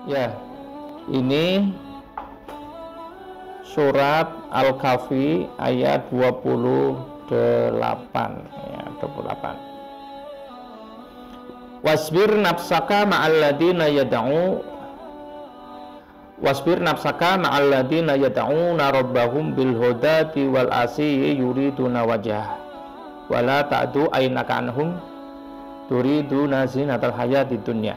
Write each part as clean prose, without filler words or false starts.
Ya, ini surat Al-Kahfi ayat 28 ya, 28. Wasbir nafsaka ma'alladina yad'una rabbahum bil hudati wal asyi yuriduna wajhah wala ta'du aynaka anhum turiduna zinatal hayatid dunya.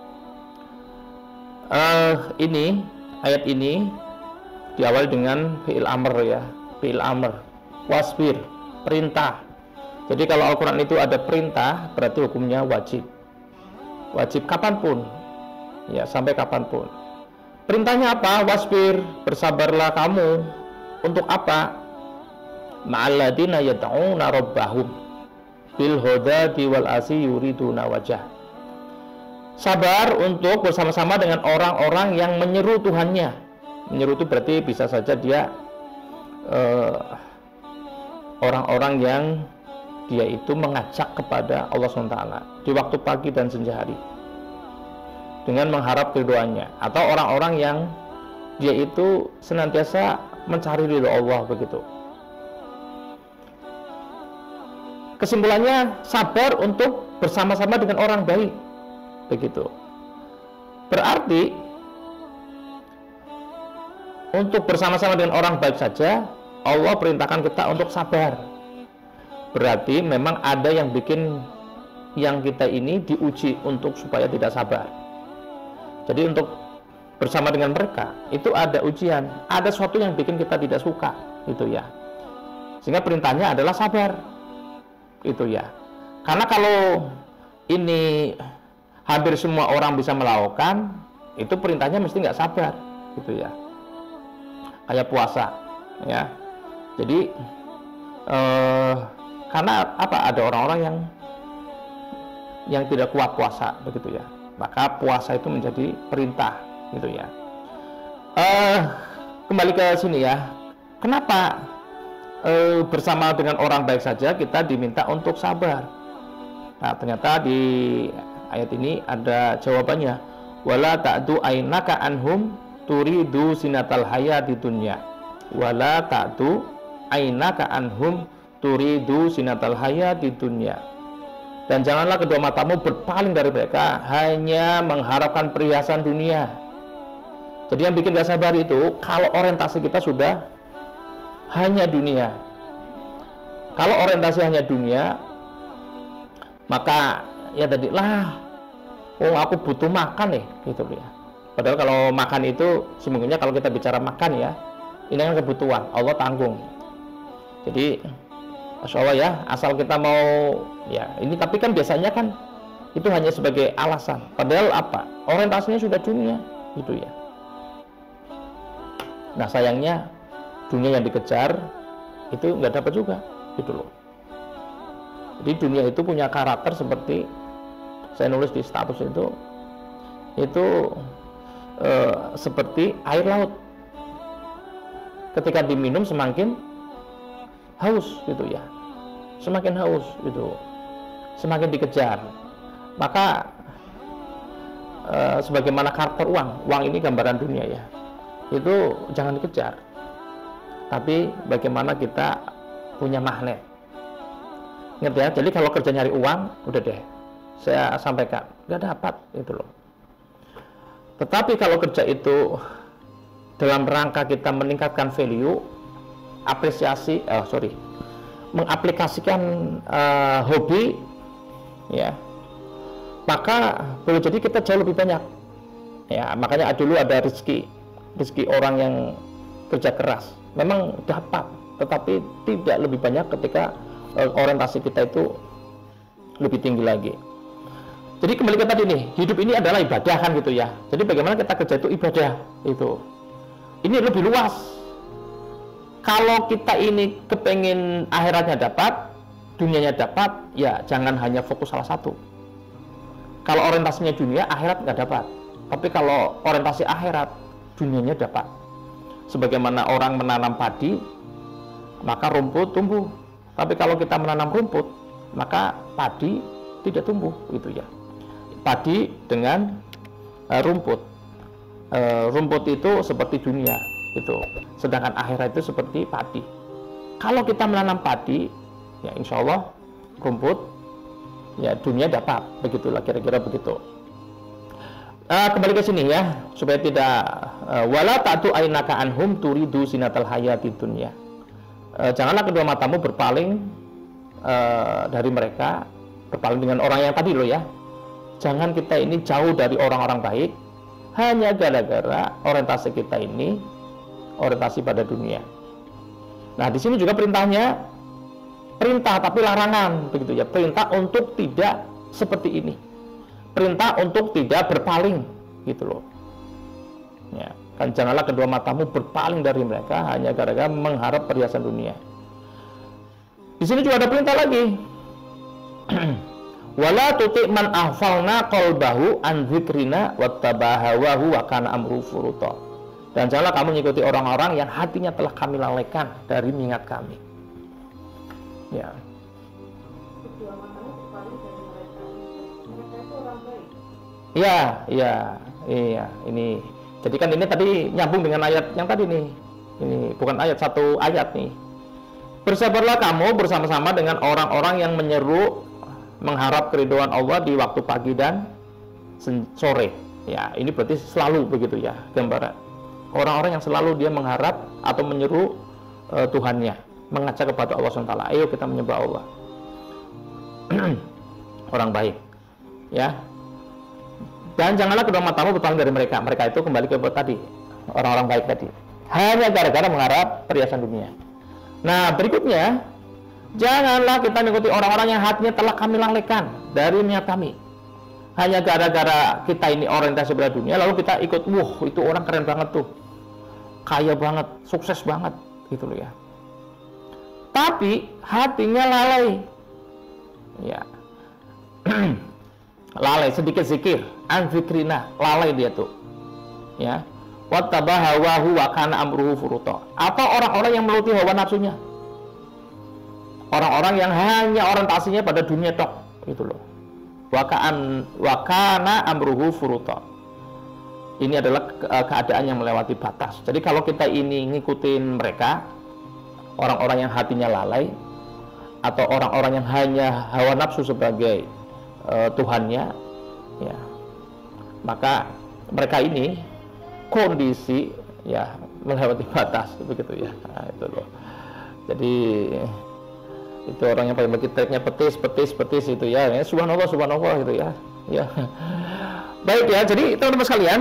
Ini ayat ini diawali dengan fi'il amr ya, fi'il amr. Wasbir, perintah. Jadi kalau Al-Quran itu ada perintah, berarti hukumnya wajib. Wajib kapanpun, ya sampai kapanpun. Perintahnya apa? Wasbir, bersabarlah kamu. Untuk apa? Ma'alladina yad'una rabbahum bil hudati wal asyi yuriduna wajah. Sabar untuk bersama-sama dengan orang-orang yang menyeru Tuhannya. Menyeru itu berarti bisa saja dia orang-orang yang dia itu mengajak kepada Allah SWT di waktu pagi dan senja hari dengan mengharap ridhoannya, atau orang-orang yang dia itu senantiasa mencari ridho Allah begitu. Kesimpulannya, sabar untuk bersama-sama dengan orang baik begitu. Berarti untuk bersama-sama dengan orang baik saja Allah perintahkan kita untuk sabar. Berarti memang ada yang bikin yang kita ini diuji untuk supaya tidak sabar. Jadi untuk bersama dengan mereka itu ada ujian, ada sesuatu yang bikin kita tidak suka gitu ya. Sehingga perintahnya adalah sabar. Itu ya. Karena kalau ini hampir semua orang bisa melakukan, itu perintahnya mesti nggak sabar gitu ya. Kayak puasa ya. Jadi karena apa, ada orang-orang yang tidak kuat puasa begitu ya, maka puasa itu menjadi perintah gitu ya. Kembali ke sini ya, kenapa bersama dengan orang baik saja kita diminta untuk sabar? Nah ternyata di ayat ini ada jawabannya. Wala ta'du ainaka anhum turidu sinatal hayati dunya. Wala ta'du ainaka anhum turidu sinatal hayati dunya. Dan janganlah kedua matamu berpaling dari mereka hanya mengharapkan perhiasan dunia. Jadi yang bikin gak sabar itu kalau orientasi kita sudah hanya dunia. Kalau orientasi hanya dunia, maka ya tadi lah, oh aku butuh makan nih gitu ya. Padahal kalau makan itu semungkinnya kalau kita bicara makan ya, ini kan kebutuhan, Allah tanggung. Jadi Masya Allah ya, asal kita mau ya ini, tapi kan biasanya kan itu hanya sebagai alasan. Padahal apa? Orientasinya sudah dunia gitu ya. Nah sayangnya dunia yang dikejar itu nggak dapat juga gitu loh. Jadi dunia itu punya karakter seperti saya nulis di status itu seperti air laut. Ketika diminum semakin haus gitu ya, semakin haus gitu, semakin dikejar. Maka sebagaimana karakter uang ini gambaran dunia ya, itu jangan dikejar, tapi bagaimana kita punya magnet. Ngerti ya? Jadi kalau kerja nyari uang, udah deh saya sampaikan nggak dapat itu loh. Tetapi kalau kerja itu dalam rangka kita meningkatkan value, apresiasi, mengaplikasikan hobi, ya, maka boleh jadi kita jauh lebih banyak. Ya, makanya dulu ada rezeki orang yang kerja keras, memang dapat, tetapi tidak lebih banyak ketika orientasi kita itu lebih tinggi lagi. Jadi kembali ke tadi nih, hidup ini adalah ibadah kan gitu ya. Jadi bagaimana kita kerja itu ibadah itu. Ini lebih luas. Kalau kita ini kepengen akhiratnya dapat, dunianya dapat, ya jangan hanya fokus salah satu. Kalau orientasinya dunia, akhirat nggak dapat. Tapi kalau orientasi akhirat, dunianya dapat. Sebagaimana orang menanam padi, maka rumput tumbuh. Tapi kalau kita menanam rumput, maka padi tidak tumbuh, gitu ya. Padi dengan rumput. rumput itu seperti dunia itu, sedangkan akhirat itu seperti padi. Kalau kita menanam padi, ya insya Allah rumput, ya dunia dapat, begitulah kira-kira begitu. Kembali ke sini ya, supaya tidak wala ta'tu ainaka anhum turidu sinatal hayati dunya. Janganlah kedua matamu berpaling dari mereka, berpaling dengan orang yang tadi loh ya. Jangan kita ini jauh dari orang-orang baik hanya gara-gara orientasi kita ini orientasi pada dunia. Nah, di sini juga perintahnya perintah tapi larangan begitu ya. Perintah untuk tidak seperti ini. Perintah untuk tidak berpaling gitu loh. Ya, kan janganlah kedua matamu berpaling dari mereka hanya gara-gara mengharap perhiasan dunia. Di sini juga ada perintah lagi. Wala tuti man ahfalna qalbahu an dzikrina wattabahawahu wa kana amru furuta. Dan janganlah kamu mengikuti orang-orang yang hatinya telah kami lalaikan dari mengingat kami. Ya. Iya. Ini. Jadi kan ini tadi nyambung dengan ayat yang tadi nih. Ini bukan ayat, satu ayat nih. Bersabarlah kamu bersama-sama dengan orang-orang yang menyeru mengharap keridhaan Allah di waktu pagi dan sore. Ya, ini berarti selalu begitu ya, gambaran. Orang-orang yang selalu dia mengharap atau menyeru Tuhannya, mengajak kepada Allah SWT. Ayo kita menyembah Allah. Orang baik. Ya. Dan janganlah kedua matamu berpaling dari mereka. Mereka itu kembali ke tadi, orang-orang baik tadi. Hanya gara-gara mengharap perhiasan dunia. Nah, berikutnya, janganlah kita mengikuti orang-orang yang hatinya telah kami lalaikan dari niat kami. Hanya gara-gara kita ini orientasi pada dunia, lalu kita ikut, wah itu orang keren banget tuh, kaya banget, sukses banget, gitu loh ya. Tapi hatinya lalai, ya. Lalai, sedikit zikir, anzikrina, lalai dia tuh, ya. Wattabahawahu wa kana amruhu furuta. Apa orang-orang yang menuruti hawa nafsunya? Orang-orang yang hanya orientasinya pada dunia tok, gitu loh. Wa kana amruhu furuta. Ini adalah keadaan yang melewati batas. Jadi kalau kita ini ngikutin mereka, orang-orang yang hatinya lalai, atau orang-orang yang hanya hawa nafsu sebagai Tuhannya, ya, maka mereka ini kondisi ya melewati batas begitu ya. Nah, itu loh. Jadi itu orang yang paling bagi treknya petis itu ya. Subhanallah gitu ya. Ya. Baik ya. Jadi teman-teman sekalian,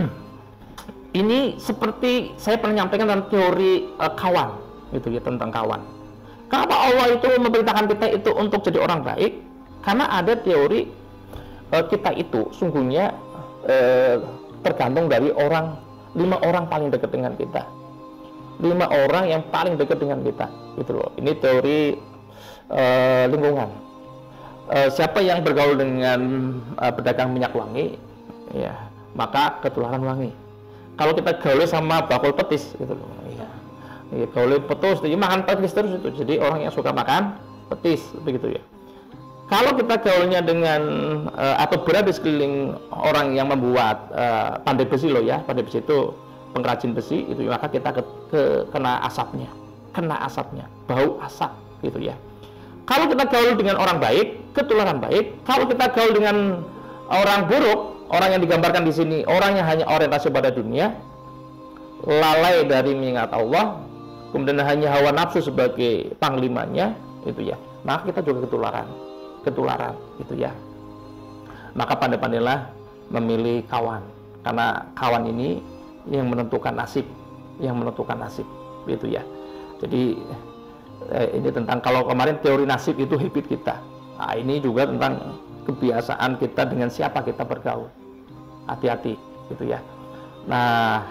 ini seperti saya pernah nyampaikan tentang teori kawan gitu ya, tentang kawan. Kenapa Allah itu memerintahkan kita itu untuk jadi orang baik? Karena ada teori kita itu sungguhnya tergantung dari 5 orang paling dekat dengan kita. 5 orang yang paling dekat dengan kita, gitu loh. Ini teori lingkungan. Siapa yang bergaul dengan pedagang minyak wangi, ya, maka ketularan wangi. Kalau kita gaul sama bakul petis, gitu loh. Ya, gaul petis, jadi makan petis terus itu. Jadi orang yang suka makan petis, begitu ya. Kalau kita gaulnya dengan atau berada di sekeliling orang yang membuat pandai besi loh ya, pandai besi itu pengrajin besi itu, maka kita kena asapnya, bau asap gitu ya. Kalau kita gaul dengan orang baik, ketularan baik. Kalau kita gaul dengan orang buruk, orang yang digambarkan di sini, orang yang hanya orientasi pada dunia, lalai dari mengingat Allah, kemudian hanya hawa nafsu sebagai panglimanya, itu ya. Maka kita juga ketularan gitu ya. Maka pandai-pandailah memilih kawan, karena kawan ini yang menentukan nasib gitu ya. Jadi ini tentang, kalau kemarin teori nasib itu habit kita, nah ini juga tentang kebiasaan kita dengan siapa kita bergaul. Hati-hati gitu ya. Nah,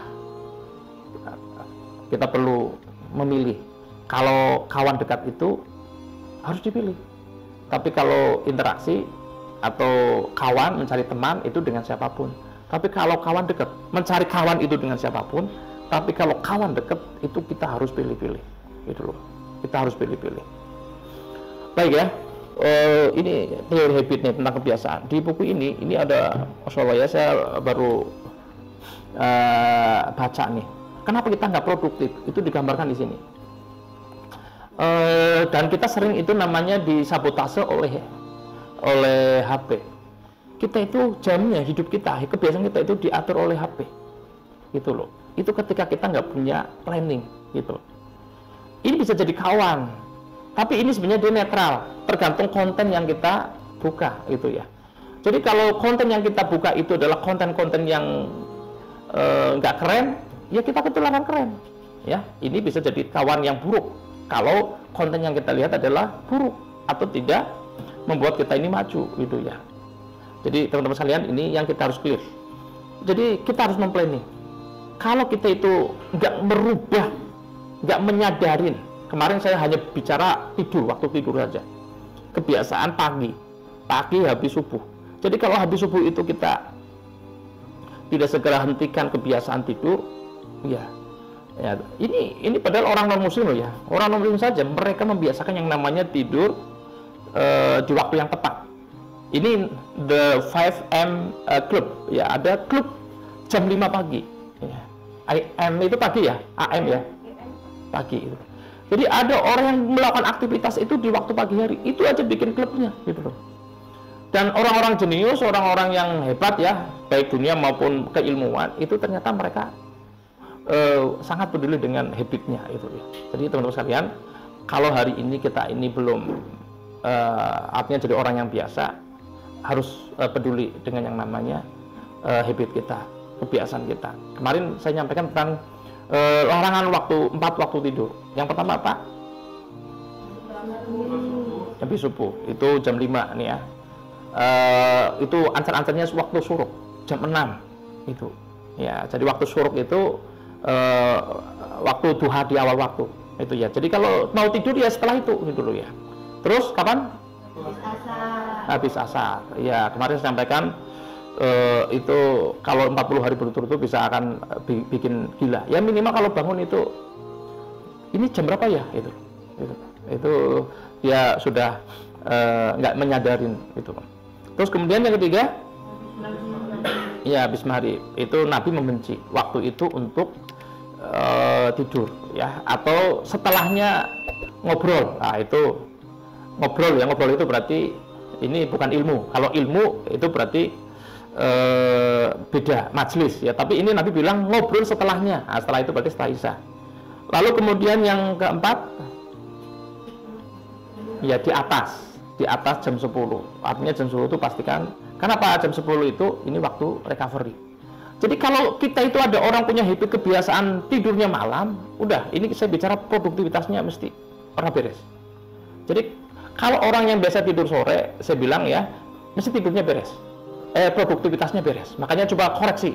kita perlu memilih. Kalau kawan dekat itu harus dipilih. Tapi kalau interaksi atau kawan, mencari teman itu dengan siapapun. Tapi kalau kawan dekat, mencari kawan itu dengan siapapun. Tapi kalau kawan dekat itu kita harus pilih-pilih, gitu loh. Kita harus pilih-pilih. Baik ya, ini teori habit nih tentang kebiasaan. Di buku ini ada, Masya Allah ya, saya baru baca nih. Kenapa kita nggak produktif? Itu digambarkan di sini. Dan kita sering itu namanya disabotase oleh HP. Kita itu jamnya hidup kita, kebiasaan kita itu diatur oleh HP, gitu loh. Itu ketika kita nggak punya planning, gitu. Ini bisa jadi kawan, tapi ini sebenarnya dia netral, tergantung konten yang kita buka, gitu ya. Jadi kalau konten yang kita buka itu adalah konten-konten yang nggak keren, ya kita ketularan keren, ya. Ini bisa jadi kawan yang buruk kalau konten yang kita lihat adalah buruk atau tidak membuat kita ini maju, gitu ya. Jadi teman-teman sekalian, ini yang kita harus clear. Jadi kita harus memplanning. Kalau kita itu nggak merubah, nggak menyadarin. Kemarin saya hanya bicara tidur, waktu tidur saja. Kebiasaan pagi habis subuh. Jadi kalau habis subuh itu kita tidak segera hentikan kebiasaan tidur, ya ini padahal orang non muslim loh ya. Orang non muslim saja mereka membiasakan yang namanya tidur di waktu yang tepat. Ini the 5 AM club, ya, ada klub jam 5 pagi. Ya. AM itu pagi ya, AM ya, pagi itu. Jadi ada orang yang melakukan aktivitas itu di waktu pagi hari, itu aja bikin klubnya, gitu loh. Dan orang-orang jenius, orang-orang yang hebat ya, baik dunia maupun keilmuan, itu ternyata mereka sangat peduli dengan habitnya itu ya. Jadi teman-teman sekalian, kalau hari ini kita ini belum artinya jadi orang yang biasa, harus peduli dengan yang namanya habit kita, kebiasaan kita. Kemarin saya nyampaikan tentang larangan 4 waktu tidur. Yang pertama apa? Habis subuh, itu jam 5 nih ya. Itu ancar-ancarnya waktu syuruk, jam 6 itu. Ya, jadi waktu syuruk itu waktu duha di awal waktu itu ya. Jadi kalau mau tidur ya setelah itu dulu ya. Terus kapan? Habis asar. Ya, kemarin saya sampaikan itu kalau 40 hari berturut-turut bisa akan bikin gila. Ya minimal kalau bangun itu ini jam berapa ya itu ya sudah nggak menyadarin itu. Terus kemudian yang ketiga, ya habis maghrib itu Nabi membenci waktu itu untuk tidur ya, atau setelahnya ngobrol. Nah itu ngobrol itu berarti ini bukan ilmu. Kalau ilmu itu berarti beda majelis ya, tapi ini Nabi bilang ngobrol setelahnya. Nah, setelah itu berarti setelah Isya. Lalu kemudian yang keempat, ya di atas jam 10. Artinya jam 10 itu pastikan, kenapa jam 10 itu ini waktu recovery. Jadi kalau kita itu ada orang punya habit kebiasaan tidurnya malam, udah ini saya bicara produktivitasnya mesti orang beres. Jadi kalau orang yang biasa tidur sore, saya bilang ya, mesti tidurnya beres, produktivitasnya beres. Makanya coba koreksi.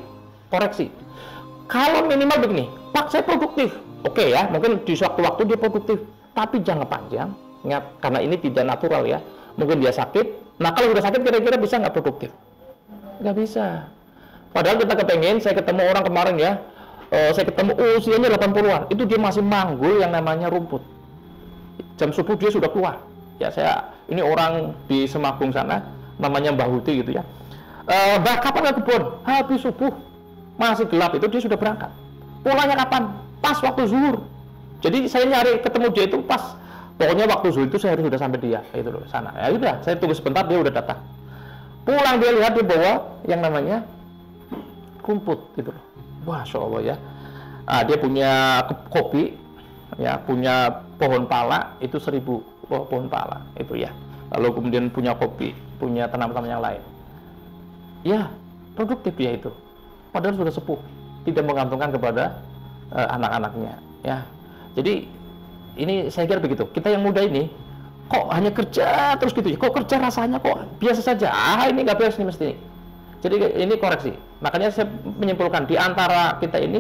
Kalau minimal begini, Pak saya produktif, oke ya, mungkin di waktu-waktu dia produktif, tapi jangan panjang, ingat, karena ini tidak natural ya. Mungkin dia sakit, nah kalau udah sakit kira-kira bisa nggak produktif? Nggak bisa. Padahal kita kepengen, saya ketemu orang kemarin ya, saya ketemu usianya 80-an, itu dia masih manggul yang namanya rumput. Jam subuh dia sudah keluar. Ya saya ini orang di Semagung sana namanya Mbah Huti gitu ya. Mbak kapan ke kebun? Habis subuh masih gelap itu dia sudah berangkat. Pulangnya kapan? Pas waktu zuhur. Jadi saya nyari ketemu dia itu pas, pokoknya waktu zuhur itu saya harus sudah sampai dia itu loh sana. Ya udah, saya tunggu sebentar dia udah datang. Pulang dia lihat dia bawa yang namanya rumput gitu loh. Masya Allah ya. Dia punya kopi ya, punya pohon pala itu 1000 pohon pala itu ya. Lalu kemudian punya kopi, punya tanaman-tanaman yang lain. Ya, produktif dia itu. Padahal sudah sepuh, tidak menggantungkan kepada anak-anaknya ya. Jadi ini saya kira begitu. Kita yang muda ini kok hanya kerja terus gitu ya. Kok kerja rasanya kok biasa saja. Ini nggak beres nih mesti. Jadi ini koreksi. Makanya saya menyimpulkan di antara kita ini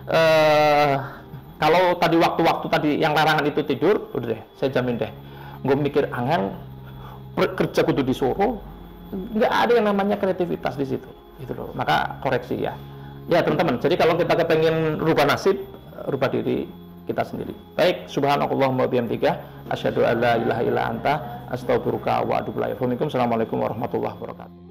kalau tadi waktu-waktu tadi yang larangan itu tidur, udah deh, saya jamin deh. Gue mikir angan kerja kudu disuruh, nggak ada yang namanya kreativitas di situ, gitu loh. Maka koreksi ya, teman-teman. Jadi kalau kita kepengen rubah nasib, rubah diri kita sendiri. Baik, subhanakallahumma wa bihamdika, asyhadu an la ilaha illa anta, astaghfiruka wa atubu ilaik. Assalamualaikum warahmatullahi wabarakatuh.